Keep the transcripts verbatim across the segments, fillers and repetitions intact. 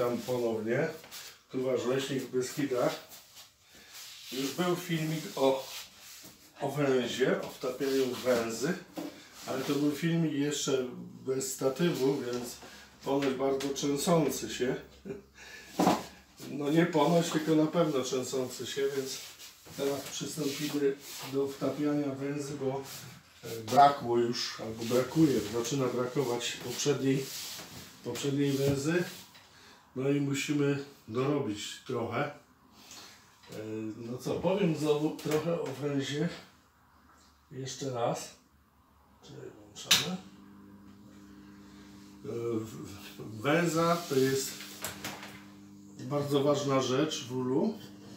witam ponownie. Tu Wasz leśnik w Beskidach. Już był filmik o, o węzie, o wtapianiu węzy, ale to był filmik jeszcze bez statywu, więc ponoć bardzo trzęsący się. No nie ponoć, tylko na pewno trzęsący się, więc teraz przystąpimy do wtapiania węzy, bo brakło już, albo brakuje, zaczyna brakować poprzedniej, poprzedniej węzy. No i musimy dorobić trochę. No co, powiem znowu trochę o węzie. Jeszcze raz. Czyli włączamy. Węza to jest bardzo ważna rzecz w ulu.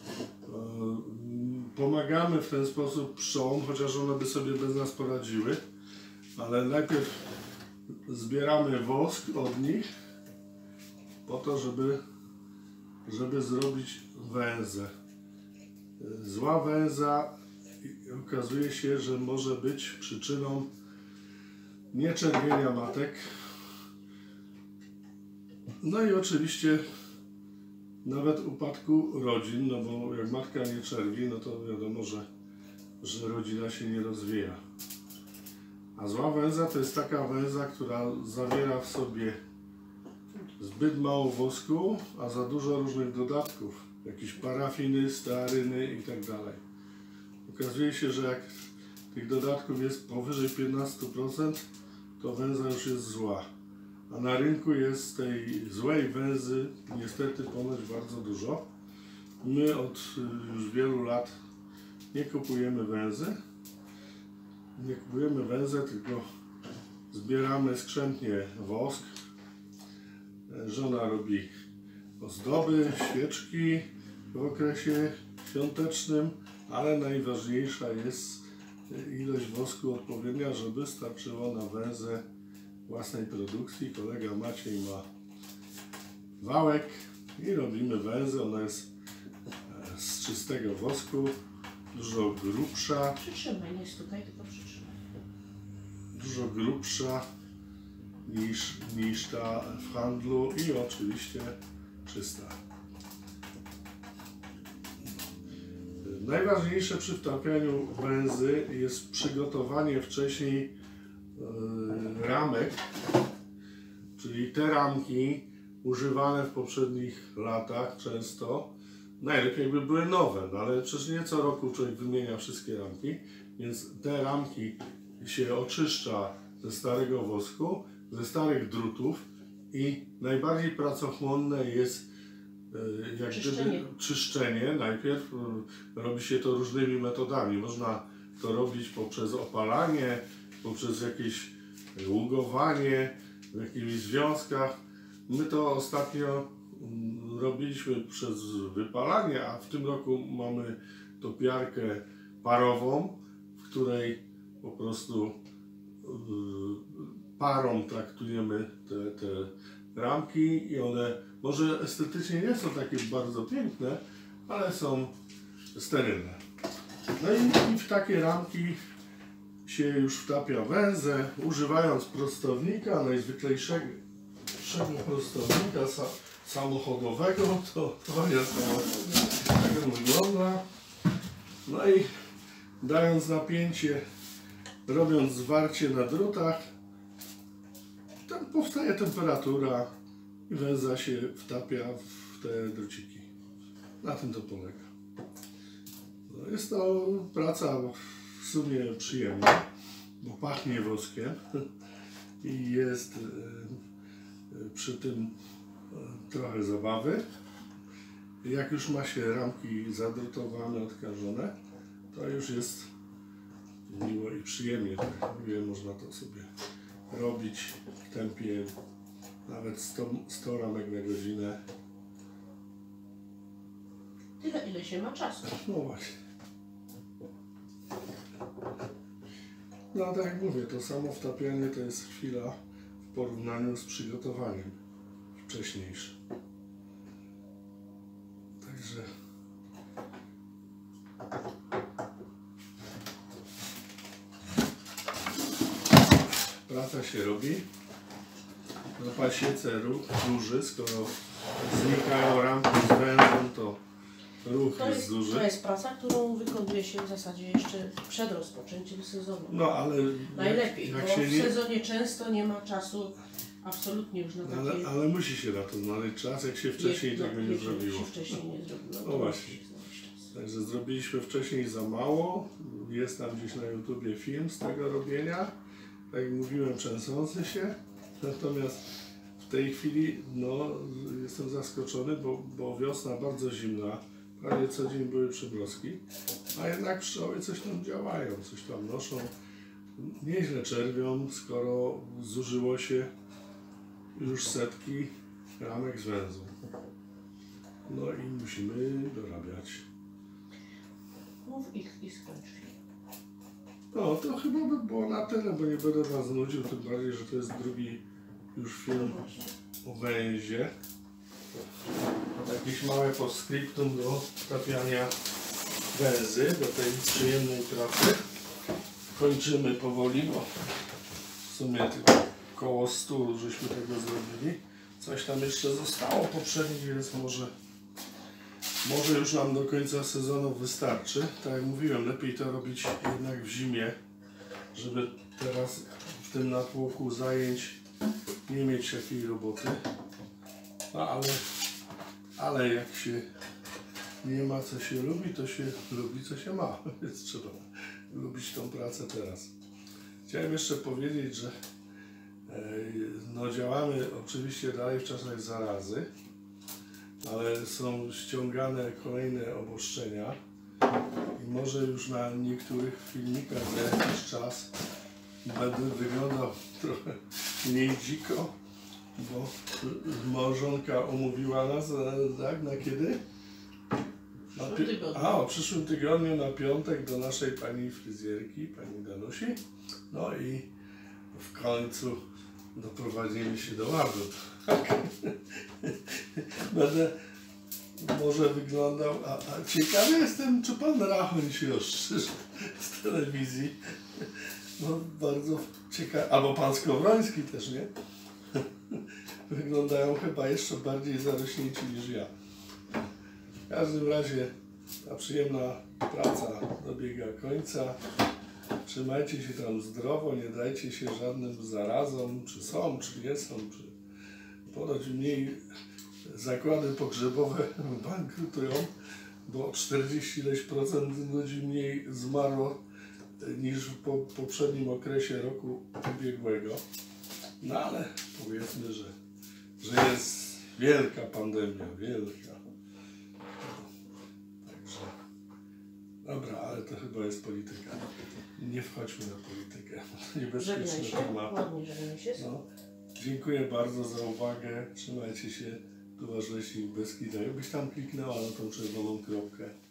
Pomagamy w ten sposób pszczołom, chociaż one by sobie bez nas poradziły. Ale najpierw zbieramy wosk od nich po to, żeby, żeby zrobić węzę. Zła węza okazuje się, że może być przyczyną nieczerwienia matek. No i oczywiście nawet upadku rodzin, no bo jak matka nie czerwi, no to wiadomo, że, że rodzina się nie rozwija. A zła węza to jest taka węza, która zawiera w sobie zbyt mało wosku, a za dużo różnych dodatków, jakieś parafiny, stearyny i tak dalej. Okazuje się, że jak tych dodatków jest powyżej piętnaście procent, to węza już jest zła. A na rynku jest tej złej węzy niestety ponoć bardzo dużo. My od już wielu lat nie kupujemy węzy. Nie kupujemy węzę, tylko zbieramy skrzętnie wosk. Żona robi ozdoby, świeczki w okresie świątecznym, ale najważniejsza jest ilość wosku odpowiednia, żeby starczyło na węzę własnej produkcji. Kolega Maciej ma wałek i robimy węzę. Ona jest z czystego wosku, dużo grubsza. Przytrzymaj, nie jest tutaj, tylko przytrzymaj. Dużo grubsza niż, niż ta w handlu i oczywiście czysta. Najważniejsze przy wtapianiu węzy jest przygotowanie wcześniej yy, ramek, czyli te ramki używane w poprzednich latach często, najlepiej by były nowe, no ale przecież nie co roku człowiek wymienia wszystkie ramki, więc te ramki się oczyszcza ze starego wosku, ze starych drutów i najbardziej pracochłonne jest jak czyszczenie. gdyby czyszczenie. Najpierw robi się to różnymi metodami. Można to robić poprzez opalanie, poprzez jakieś ługowanie w jakichś związkach. My to ostatnio robiliśmy przez wypalanie, a w tym roku mamy topiarkę parową, w której po prostu parą traktujemy te, te ramki i one może estetycznie nie są takie bardzo piękne, ale są sterylne. No i, i w takie ramki się już wtapia węzę, używając prostownika, najzwyklejszego prostownika sa, samochodowego, to, to jest tak wygląda. No i dając napięcie, robiąc zwarcie na drutach, tam powstaje temperatura i węza się wtapia w te druciki. Na tym to polega. No jest to praca w sumie przyjemna, bo pachnie woskiem i jest przy tym trochę zabawy. Jak już ma się ramki zadrutowane, odkażone, to już jest miło i przyjemnie. Tak mówię, można to sobie robić w tempie nawet sto ramek na godzinę. Tyle, ile się ma czasu. No właśnie. No tak jak mówię, to samo wtapianie to jest chwila w porównaniu z przygotowaniem wcześniejszym. Także praca się robi. Na pasiece róży, skoro znikają rampy z węzłem, to ruch To jest jest, duży. to jest praca, którą wykonuje się w zasadzie jeszcze przed rozpoczęciem sezonu. No ale Najlepiej, jak bo się w nie, sezonie często nie ma czasu absolutnie już na takie... ale, ale musi się na to znaleźć czas, jak się wcześniej no, tego nie jeżeli zrobiło. się wcześniej nie zrobiło. No, No to właśnie. musi się znaleźć czas. Także zrobiliśmy wcześniej za mało. Jest tam gdzieś na YouTubie film z tego robienia. Tak jak mówiłem, trzęsący się. Natomiast w tej chwili no, jestem zaskoczony, bo, bo wiosna bardzo zimna. Prawie co dzień były przymrozki. A jednak pszczoły coś tam działają, coś tam noszą. Nieźle czerwią, skoro zużyło się już setki ramek z węzłu. No i musimy dorabiać. Mów ich i skończ film. No, to chyba by było na tyle, bo nie będę was nudził, tym bardziej, że to jest drugi już film o węzie. Jakieś małe postscriptum do wtapiania węzy, do tej przyjemnej pracy. Kończymy powoli, bo w sumie tylko koło stu żeśmy tego zrobili. Coś tam jeszcze zostało poprzednich, więc może Może już nam do końca sezonu wystarczy. Tak jak mówiłem, lepiej to robić jednak w zimie, żeby teraz w tym natłoku zajęć nie mieć takiej roboty. No ale, ale jak się nie ma co się lubi, to się lubi co się ma, więc trzeba lubić tą pracę teraz. Chciałem jeszcze powiedzieć, że no, działamy oczywiście dalej w czasach zarazy, ale są ściągane kolejne obostrzenia i może już na niektórych filmikach za jakiś czas będę wyglądał trochę mniej dziko, bo małżonka umówiła nas, tak, na kiedy? Na pi- A, o przyszłym tygodniu na piątek do naszej pani fryzjerki, pani Danusi. No i w końcu doprowadzimy się do ładu. Będę może wyglądał, a, a ciekawy jestem, czy pan Rachoń się ostrzyże z telewizji. No bardzo ciekawe, albo pan Skowroński też, nie? Wyglądają chyba jeszcze bardziej zarośnięci niż ja. W każdym razie ta przyjemna praca dobiega końca. Trzymajcie się tam zdrowo, nie dajcie się żadnym zarazom, czy są, czy nie są, czy ponoć mniej zakłady pogrzebowe bankrutują, bo czterdzieści ileś procent ludzi mniej zmarło niż w po, poprzednim okresie roku ubiegłego. No ale powiedzmy, że, że jest wielka pandemia, wielka. Także, dobra, ale to chyba jest polityka. Nie wchodźmy na politykę. Niebezpieczny Żegnaj się, temat. ładnie żegnaj się. No, dziękuję bardzo za uwagę. Trzymajcie się. Tu Wasz Leśnik Beskida. Jakbyś tam kliknęła na tą czerwoną kropkę.